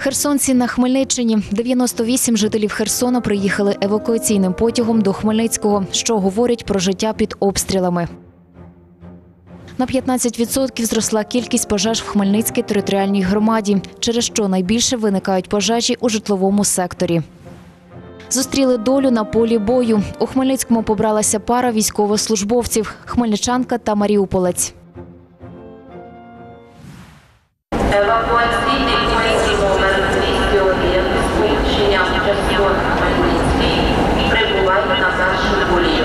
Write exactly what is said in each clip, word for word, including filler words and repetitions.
Херсонці на Хмельниччині. дев'яносто вісім жителів Херсона приїхали евакуаційним потягом до Хмельницького, що говорять про життя під обстрілами. На п'ятнадцять відсотків зросла кількість пожеж в Хмельницькій територіальній громаді, через що найбільше виникають пожежі у житловому секторі. Зустріли долю на полі бою. У Хмельницькому побралася пара військовослужбовців – хмельничанка та маріуполець. Евакуаційний поїзд номер двісті один з полученням Херсон-Хмельницький прибуває на першу колію.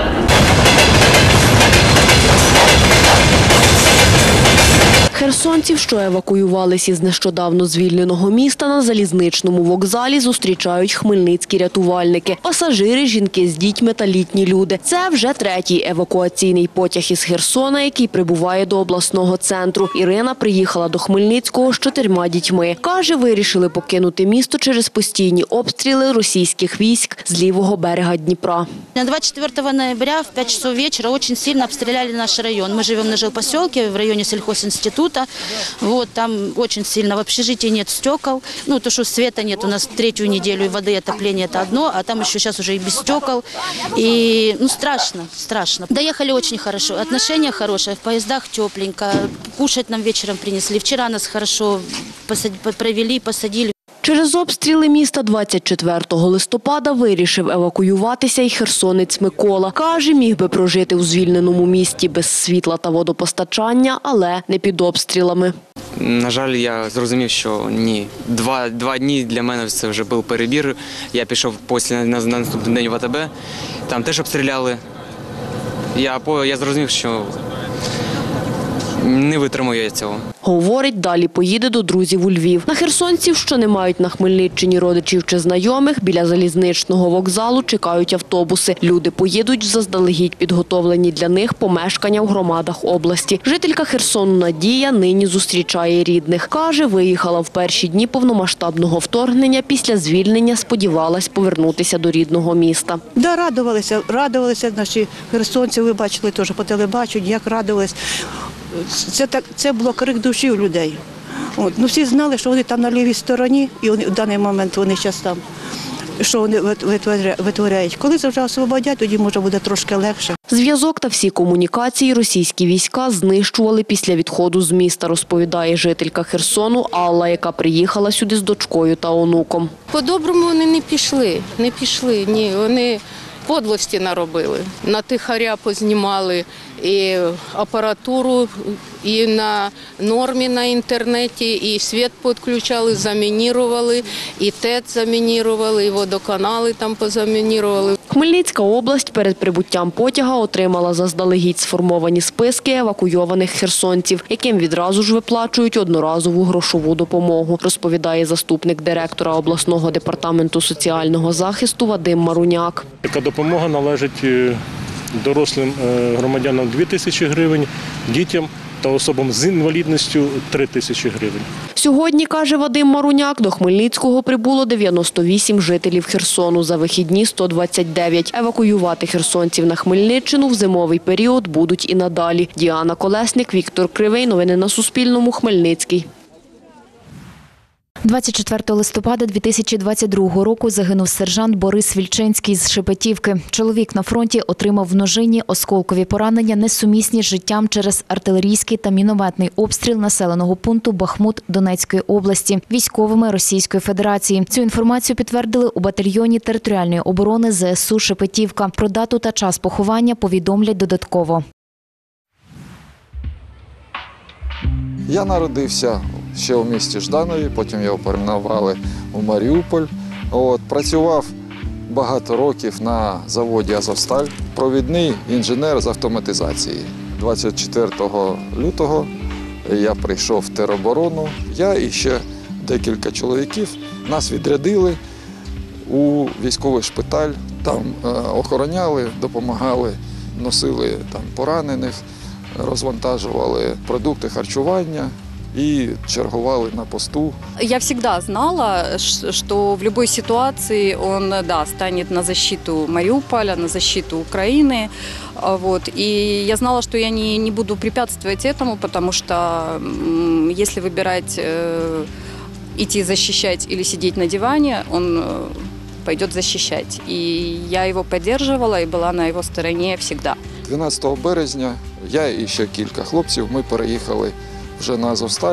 Херсонців, що евакуювалися із нещодавно звільненого міста, на залізничному вокзалі зустрічають хмельницькі рятувальники. Пасажири, жінки з дітьми та літні люди. Це вже третій евакуаційний потяг із Херсона, який прибуває до обласного центру. Ірина приїхала до Хмельницького з чотирма дітьми. Каже, вирішили покинути місто через постійні обстріли російських військ з лівого берега Дніпра. На двадцать четвёртого ноября в пять часов вечера очень сильно обстреляли наш район. Мы живем на жилпоселке в районе сельхозинститута. Вот, там очень сильно в общежитии нет стекол. Ну, то, что света нет у нас третью неделю, и воды, и отопления – это одно, а там еще сейчас уже и без стекол. И, ну, страшно, страшно. Доехали очень хорошо, отношения хорошие, в поездах тепленько, кушать нам вечером принесли. Вчера нас хорошо провели, посадили. Через обстріли міста двадцять четвертого листопада вирішив евакуюватися і херсонець Микола. Каже, міг би прожити у звільненому місті без світла та водопостачання, але не під обстрілами. На жаль, я зрозумів, що ні. Два, два дні для мене це вже був перебір. Я пішов після, на наступний день в АТБ, там теж обстріляли. Я, я зрозумів, що не витримую я цього. Говорить, далі поїде до друзів у Львів. На херсонців, що не мають на Хмельниччині родичів чи знайомих, біля залізничного вокзалу чекають автобуси. Люди поїдуть в заздалегідь підготовлені для них помешкання в громадах області. Жителька Херсону Надія нині зустрічає рідних. Каже, виїхала в перші дні повномасштабного вторгнення. Після звільнення сподівалась повернутися до рідного міста. Да, радувалися, радувалися наші херсонці, ви бачили теж по телебаченню, як радувались. Це, так, це було крик душі у людей. От. Ну, всі знали, що вони там на лівій стороні, і вони, в даний момент вони зараз там, що вони витворяють. Коли це вже освободять, тоді, може, буде трошки легше. Зв'язок та всі комунікації російські війська знищували після відходу з міста, розповідає жителька Херсону Алла, яка приїхала сюди з дочкою та онуком. По-доброму вони не пішли, не пішли, ні, вони подлості наробили. На тихаря познімали і апаратуру, і на нормі на інтернеті, і світ підключали, замінірували, і ТЕЦ замінірували, і водоканали там позамінірували. Хмельницька область перед прибуттям потяга отримала заздалегідь сформовані списки евакуйованих херсонців, яким відразу ж виплачують одноразову грошову допомогу, розповідає заступник директора обласного департаменту соціального захисту Вадим Маруняк. Така допомога належить дорослим громадянам – дві тисячі гривень, дітям та особам з інвалідністю – три тисячі гривень. Сьогодні, каже Вадим Маруняк, до Хмельницького прибуло дев'яносто вісім жителів Херсону, за вихідні – сто двадцять дев'ять. Евакуювати херсонців на Хмельниччину в зимовий період будуть і надалі. Діана Колесник, Віктор Кривий. Новини на Суспільному. Хмельницький. двадцять четвертого листопада дві тисячі двадцять другого року загинув сержант Борис Вільчинський з Шепетівки. Чоловік на фронті отримав в ножині осколкові поранення, несумісні з життям через артилерійський та мінометний обстріл населеного пункту Бахмут Донецької області військовими Російської Федерації. Цю інформацію підтвердили у батальйоні територіальної оборони зе ес у Шепетівка. Про дату та час поховання повідомлять додатково. Я народився ще у місті Жданові, потім його перейменували у Маріуполь. От, працював багато років на заводі «Азовсталь», провідний інженер з автоматизації. двадцять четвертого лютого я прийшов в тероборону, я і ще декілька чоловіків. Нас відрядили у військовий шпиталь, там е, охороняли, допомагали, носили там поранених, розвантажували продукти харчування и чергували на посту. Я всегда знала, что в любой ситуации он, да, станет на защиту Мариуполя, на защиту Украины. Вот. И я знала, что я не, не буду препятствовать этому, потому что если выбирать идти защищать или сидеть на диване, он э, пойдет защищать. И я его поддерживала и была на его стороне всегда. дванадцятого березня я і ще кілька хлопців, ми переїхали вже на Азовсталь.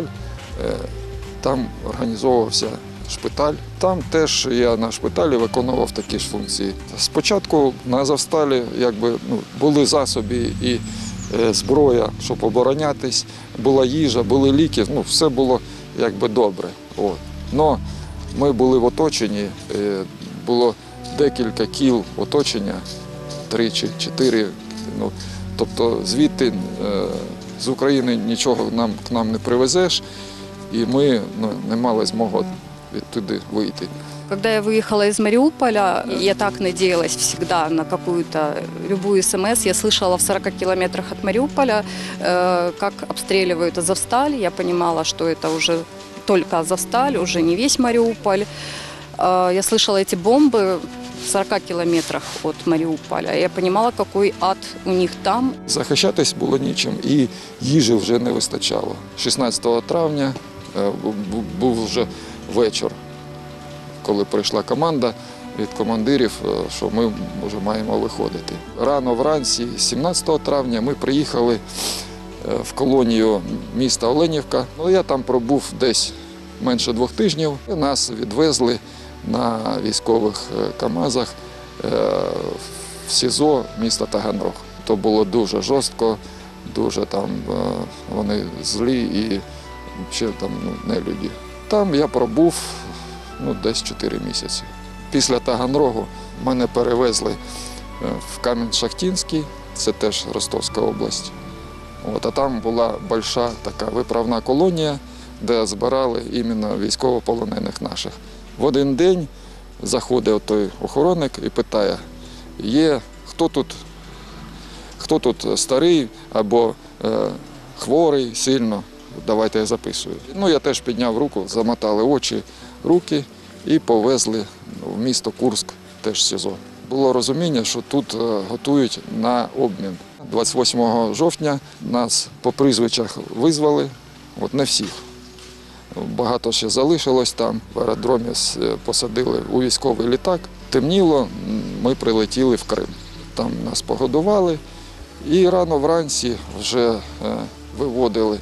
Там організовувався шпиталь. Там теж я на шпиталі виконував такі ж функції. Спочатку на Азовсталі якби, ну, були засоби і е, зброя, щоб оборонятись, була їжа, були ліки, ну, все було якби добре. От. Но ми були в оточенні, е, було декілька кіл оточення, три чи чотири. Ну, тобто звідти, е, з України нічого нам, к нам не привезеш, і ми ну, не мали змоги відтуди вийти. Когда я выехала из Мариуполя, я так надеялась всегда на какую-то, любую смс. Я слышала в сорока километрах от Мариуполя, э, как обстреливают Азовсталь. Я понимала, что это уже только Азовсталь, уже не весь Мариуполь. Э, я слышала эти бомбы в сорока километрах от Мариуполя. Я понимала, какой ад у них там. Захищатись було нічим, і їжі вже не вистачало. шістнадцятого травня е, був вже вечір, коли прийшла команда від командирів, що ми вже маємо виходити. Рано вранці, сімнадцятого травня, ми приїхали в колонію міста Оленівка. Ну, я там пробув десь менше двох тижнів. І нас відвезли на військових КАМАЗах в СІЗО міста Таганрог. То було дуже жорстко, дуже там вони злі і ще там ну, нелюді. Там я пробув ну, десь чотири місяці. Після Таганрогу мене перевезли в Кам'янець-Шахтинський, це теж Ростовська область. От, а там була велика така виправна колонія, де збирали іменно військовополонених наших. В один день заходить той охоронник і питає, є, хто тут, хто тут старий або е, хворий сильно, давайте я записую. Ну, я теж підняв руку, замотали очі, руки і повезли в місто Курськ, теж СІЗО. Було розуміння, що тут готують на обмін. двадцять восьмого жовтня нас по прізвищах визвали, от не всіх. Багато ще залишилось там, в аеродромі посадили у військовий літак. Темніло, ми прилетіли в Крим. Там нас погодували і рано вранці вже виводили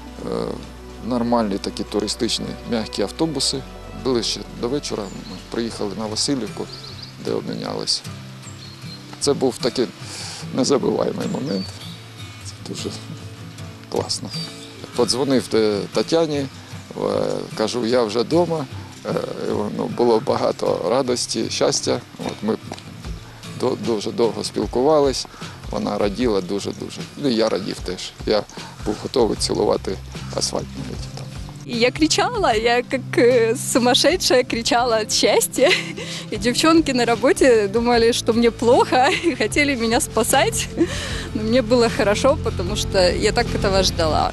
нормальні такі туристичні м'які автобуси. Ближче до вечора ми приїхали на Васильівку, де обмінялися. Це був такий незабуваємий момент. Це дуже класно. Подзвонив Тетяні, кажу, я вже вдома. Ну, було багато радості, щастя. От ми дуже довго спілкувались. Вона раділа дуже-дуже. Ну, і я радів теж. Я був готовий цілувати асфальт навіть там. Я кричала, я как сумасшедшая кричала от счастья. И девчонки на работе думали, что мне плохо и хотели меня спасать. Но мне было хорошо, потому что я так этого ждала.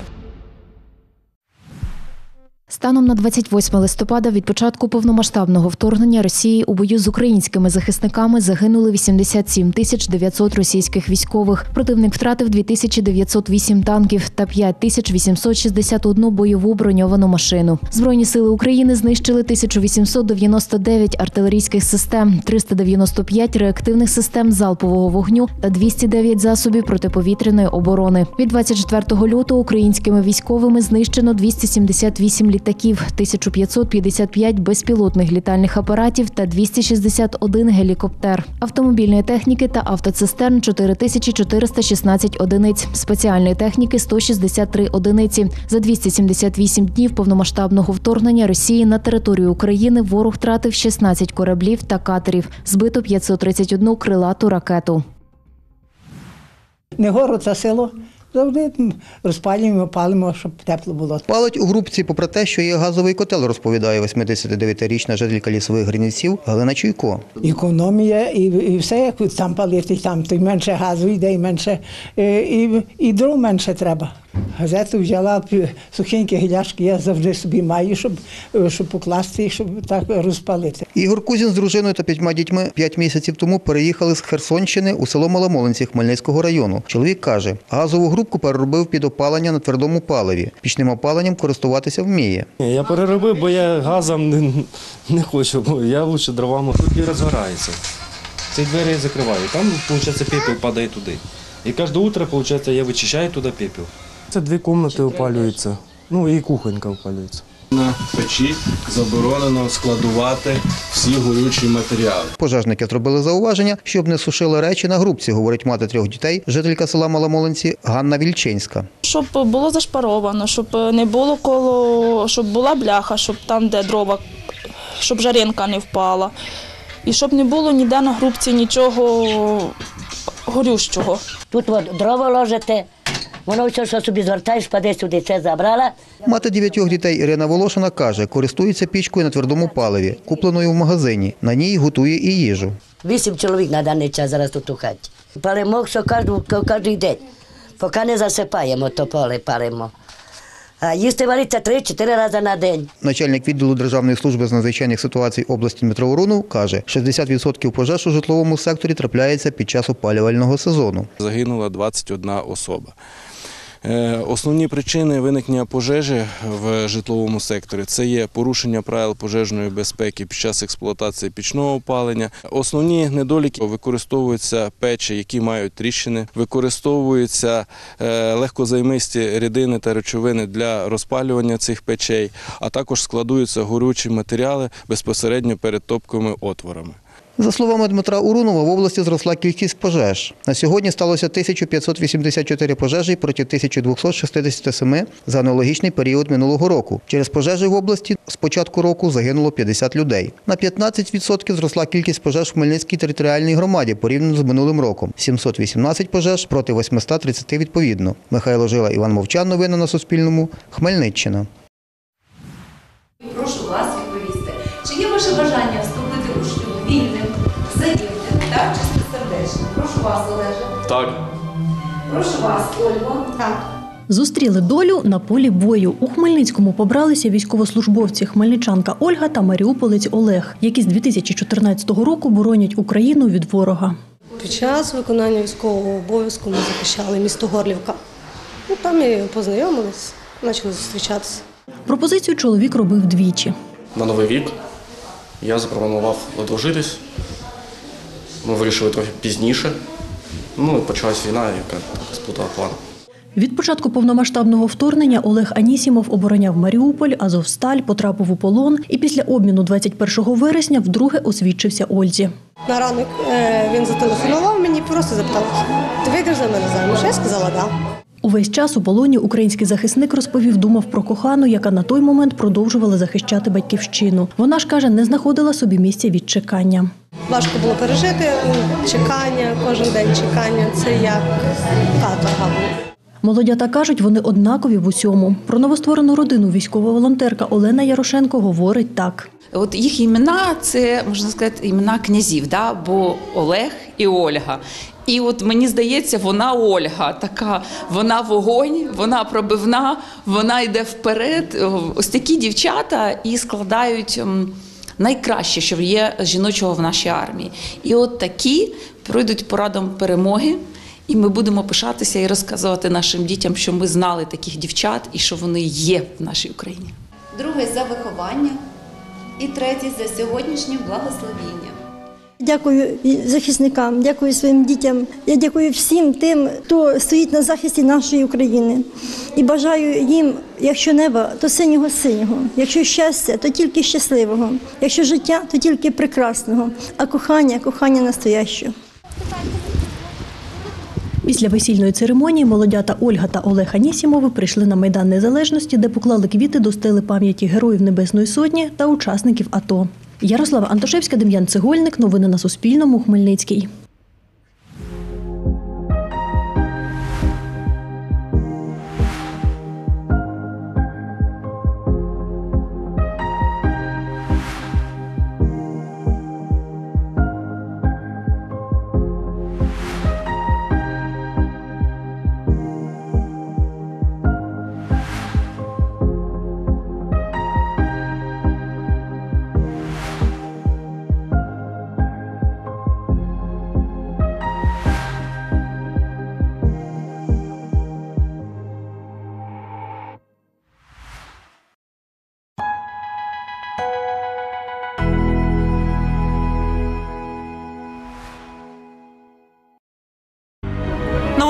Станом на двадцять восьме листопада від початку повномасштабного вторгнення Росії у бою з українськими захисниками загинули вісімдесят сім тисяч дев'ятсот російських військових. Противник втратив дві тисячі дев'ятсот вісім танків та п'ять тисяч вісімсот шістдесят одну бойову броньовану машину. Збройні сили України знищили тисячу вісімсот дев'яносто дев'ять артилерійських систем, триста дев'яносто п'ять реактивних систем залпового вогню та двісті дев'ять засобів протиповітряної оборони. Від двадцять четвертого лютого українськими військовими знищено двісті сімдесят вісім літаків, тисяча п'ятсот п'ятдесят п'ять безпілотних літальних апаратів та двісті шістдесят один гелікоптер. Автомобільної техніки та автоцистерн – чотири тисячі чотириста шістнадцять одиниць, спеціальної техніки – сто шістдесят три одиниці. За двісті сімдесят вісім днів повномасштабного вторгнення Росії на територію України ворог втратив шістнадцять кораблів та катерів, збито п'ятсот тридцять одну крилату ракету. Не город, а село. Завжди розпалюємо, палимо, щоб тепло було. Палить у грубці, попри те, що є газовий котел, розповідає восьмидесятидев'ятирічна жителька Лісових Гринівців Галина Чуйко. Економія і, і все, як там палити, там то й менше газу йде, і менше, і, і дров менше треба. Газету взяла, сухенькі гіляшки я завжди собі маю, щоб, щоб покласти їх, щоб так розпалити. Ігор Кузін з дружиною та п'ятьма дітьми п'ять місяців тому переїхали з Херсонщини у село Маломолинці Хмельницького району. Чоловік каже, газову грубку переробив під опалення на твердому паливі. Пічним опаленням користуватися вміє. Я переробив, бо я газом не, не хочу, бо я лучше дровами. Тут і розгорається. Ці двері я закриваю, там, виходить, пепел падає туди. І кожне утро, виходить, я вичищаю туди пепел. Це дві кімнати опалюються, ну і кухонька опалюється. На печі заборонено складувати всі горючі матеріали. Пожежники зробили зауваження, щоб не сушили речі на грубці, говорить мати трьох дітей, жителька села Маломолинці Ганна Вільчинська. Щоб було зашпаровано, щоб не було коло, щоб була бляха, щоб там, де дрова, щоб жаринка не впала. І щоб не було ніде на грубці нічого горючого. Тут от дрова ложите, воно все, що собі звертаєш, паде сюди, це забрала. Мати дев'ятьох дітей Ірина Волошина каже, користується пічкою на твердому паливі, купленою в магазині. На ній готує і їжу. Вісім чоловік на даний час зараз тут у хаті. Палимо що кожен день, поки не засипаємо, то поле палимо. А їсти вариться три-чотири рази на день. Начальник відділу Державної служби з надзвичайних ситуацій області Дмитро Урунов каже, шістдесят відсотків пожеж у житловому секторі трапляється під час опалювального сезону. Загинула двадцять одна особа. Основні причини виникнення пожежі в житловому секторі – це є порушення правил пожежної безпеки під час експлуатації пічного опалення. Основні недоліки – використовуються печі, які мають тріщини, використовуються легкозаймисті рідини та речовини для розпалювання цих печей, а також складуються горючі матеріали безпосередньо перед топковими отворами. За словами Дмитра Урунова, в області зросла кількість пожеж. На сьогодні сталося тисяча п'ятсот вісімдесят чотири пожежі проти тисяча двісті шістдесят сім за аналогічний період минулого року. Через пожежі в області з початку року загинуло п'ятдесят людей. На п'ятнадцять відсотків зросла кількість пожеж в Хмельницькій територіальній громаді порівняно з минулим роком. сімсот вісімнадцять пожеж проти восьмисот тридцяти відповідно. Михайло Жила, Іван Мовчан. Новини на Суспільному. Хмельниччина. Прошу вас відповісти, чи є ваше бажання вступити у шлюб вільним, взаємним та чистосердечним? Прошу вас, Олеже. Так. Прошу вас, Ольго. Так. Зустріли долю на полі бою. У Хмельницькому побралися військовослужбовці хмельничанка Ольга та маріуполець Олег, які з дві тисячі чотирнадцятого року боронять Україну від ворога. Під час виконання військового обов'язку ми захищали місто Горлівка. Ну, там і познайомились, почали зустрічатися. Пропозицію чоловік робив двічі. На Новий рік я запропонував одружитись. Ми вирішили трохи пізніше. Ну і почалась війна, яка сплутала план. Від початку повномасштабного вторгнення Олег Анісімов обороняв Маріуполь, Азовсталь, потрапив у полон і після обміну двадцять першого вересня вдруге освідчився Ользі. На ранок він зателефонував мені, просто запитав, ти вийдеш за мене заміж? Я сказала, так. Увесь час у полоні український захисник розповів, думав про кохану, яка на той момент продовжувала захищати батьківщину. Вона ж, каже, не знаходила собі місця від чекання. Важко було пережити чекання, кожен день чекання. Це як каторга була. Молодята кажуть, вони однакові в усьому. Про новостворену родину військова волонтерка Олена Ярошенко говорить так. От їх імена – це, можна сказати, імена князів, да? Бо Олег і Ольга. І от мені здається, вона Ольга, така, вона вогонь, вона пробивна, вона йде вперед. Ось такі дівчата і складають найкраще, що є жіночого в нашій армії. І от такі пройдуть порадом перемоги. І ми будемо пишатися і розказувати нашим дітям, що ми знали таких дівчат і що вони є в нашій Україні. Другий за виховання і третій за сьогоднішнє благословіння. Дякую захисникам, дякую своїм дітям. Я дякую всім тим, хто стоїть на захисті нашої України. І бажаю їм, якщо неба, то синього-синього. Якщо щастя, то тільки щасливого. Якщо життя, то тільки прекрасного. А кохання, кохання настоящого. Після весільної церемонії молодята Ольга та Олег Анісімови прийшли на Майдан Незалежності, де поклали квіти до стели пам'яті Героїв Небесної Сотні та учасників АТО. Ярослава Антошевська, Дем'ян Цегольник. Новини на Суспільному. Хмельницький.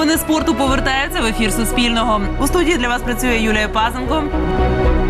Новини спорту повертаються в ефір Суспільного. У студії для вас працює Юлія Пазенко.